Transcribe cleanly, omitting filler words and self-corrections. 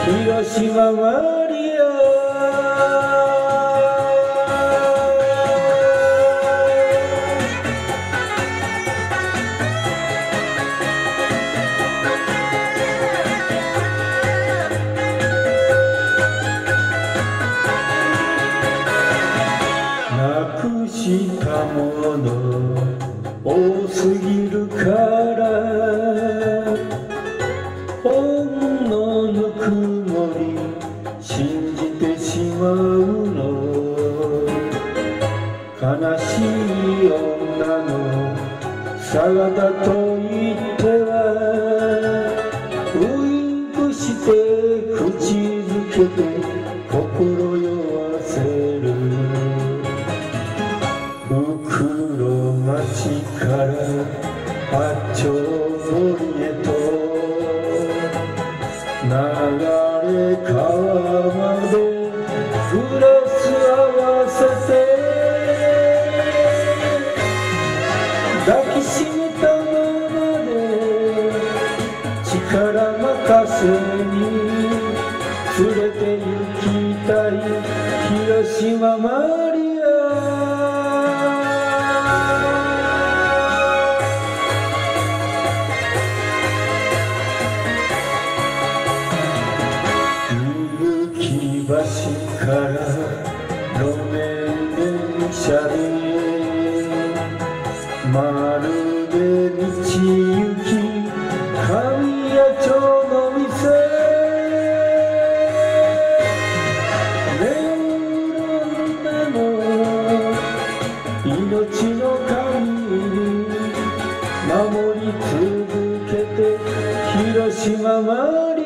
広島マリアなくしたもの多すぎるからほんのぬくもり信じてしまうの悲しい女のさがだと言ってはウインクして口づけて心酔わせる袋町から八丁堀へと流れ川までグラス合わせて抱きしめたままで力任せに連れて行きたい広島マリア橋から路面電車でまるで道行き神谷町の店ねえ女の命の神に守り続けて広島マリ